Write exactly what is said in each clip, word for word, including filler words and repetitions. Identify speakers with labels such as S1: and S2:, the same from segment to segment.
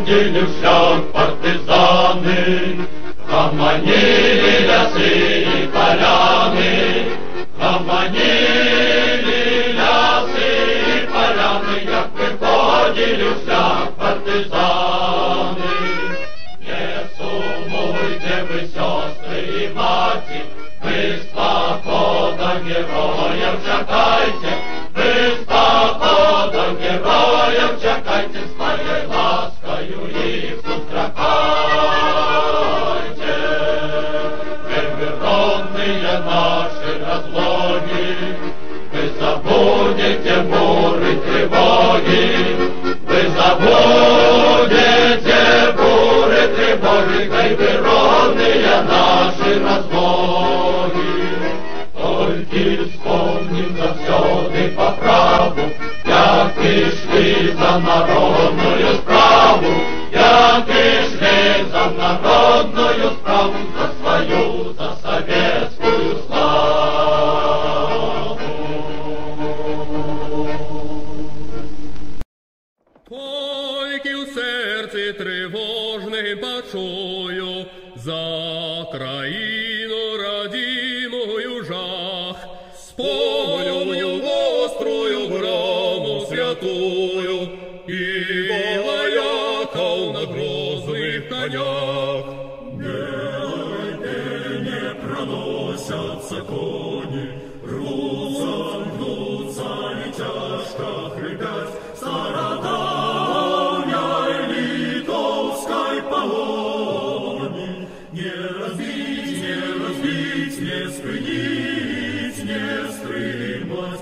S1: виходили в шлях партизани, гомонили ляси і поляни, гомонили ляси і поляни, як виходили в шлях партизани. Не сумуйте ви, сестри і маті, ви з походом героїв чекайте, ви з походом героїв чекайте, з моєю ласкою їх зустракайте. Верверонные наши разлоги, вы забудете буры тревоги, вы забудете буры тревоги, верверонные наши разлоги. Только вспомним завсёды по праву, як ішли за народною справу, як ішли за народною справу, за свою, за советскую славу.
S2: Тільки в серці тривожним почую за країну родимую жах. Вспомню острую браму святую и вояков на грозных конях.
S3: Где не проносятся кони, рвутся, гнутся и тяжко хрипят стародавней литовской погони. Не разбить, не разбить, не спрятать, не стримать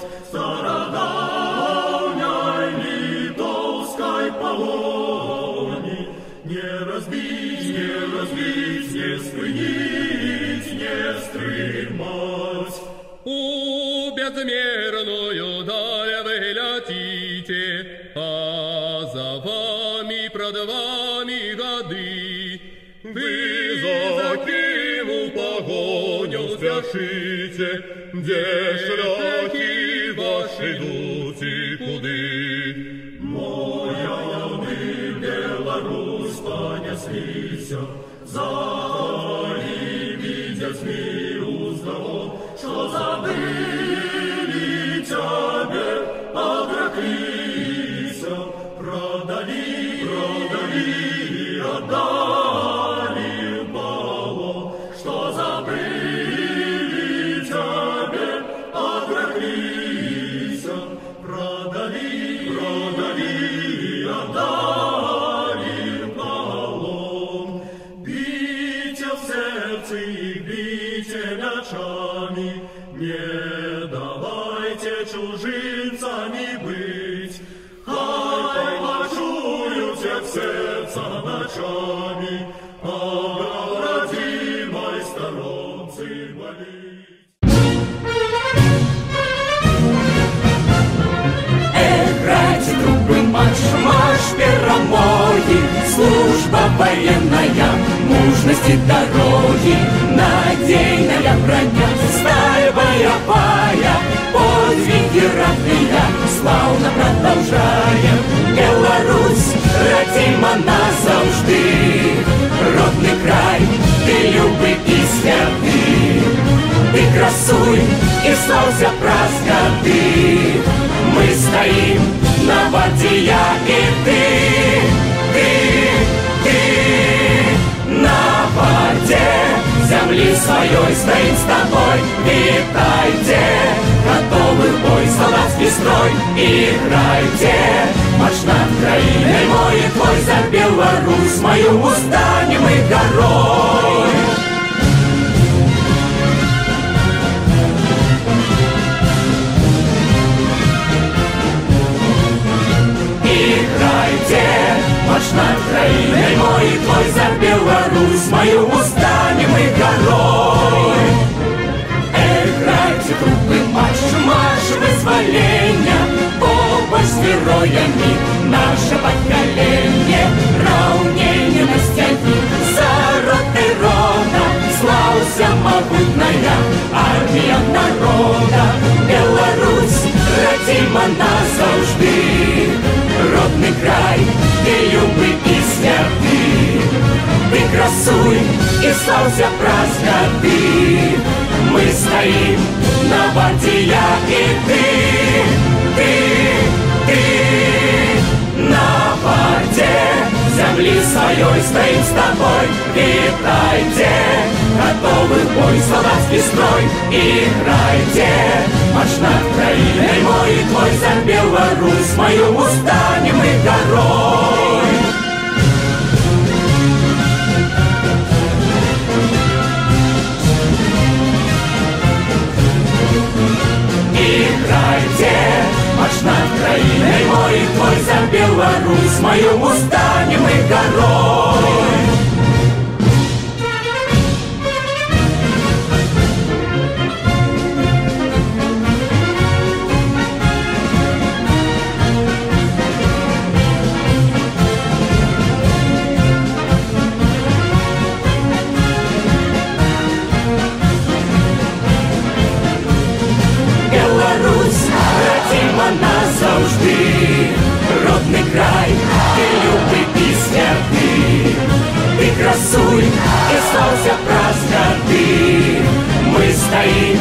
S3: стародавней литовской погони. Не разбить, не разбить, не спрятать, не стримать.
S2: У безмерную даль вы летите, а за вами, пред вами годы. Вы закину погоню спешите, где шляхи ваши идут и куды.
S3: Моя мы Беларусь понеслися, за ними детьми уздал, что забыли тебе, отреклись, продали, продали и отдали в полон, что забыли тебе, отреклись, продали, продали и отдали в полон. Бейте в сердце и бейте мячами, не давайте чужинцами быть. Хай почуете в сердце ночами, а родимой сторонцы болеть.
S4: Играйте трубы, марш, марш перемоги, служба военная, мужности дороги, надейная броня, сталь боевая, подвиги родные, славно продолжаем. Беларусь, родима назавжди, родный край, ты любый и святый, ты красуй и славься праз годы. Мы стоим на воде, я и ты, ты, ты. На воде земли своей стоим с тобой. Витайте, готовы в бой, солдатский строй. Играйте, марш над краиной мой и твой, за Беларусь мою устанем и горой. Играйте, марш над краиной мой и твой, за Беларусь мою устанем и горой. Играйте трубы, марш, марш вызволения, помощь с героями, наше поколение, равнение на степи, за роты рода, славься могутная армия народа. Беларусь, родима назавжди, родный край, ты любый и свят. слаўся праз гады. Мы стаім на варце, як і ты, ты, ты. На варце зямлі сваёй стаім з табой. Вітайце, гатовы в бой салдацкі строй. Іграйце, марш над краінай мой і твой, за Беларусь маю устанем мы гарой. Играйте, марш над краиной мой и твой, за Беларусь мою устанем мы горой. Назаўжды родны край, ты любы і святы. Ты красуй і слаўся праз гады. Мы стаім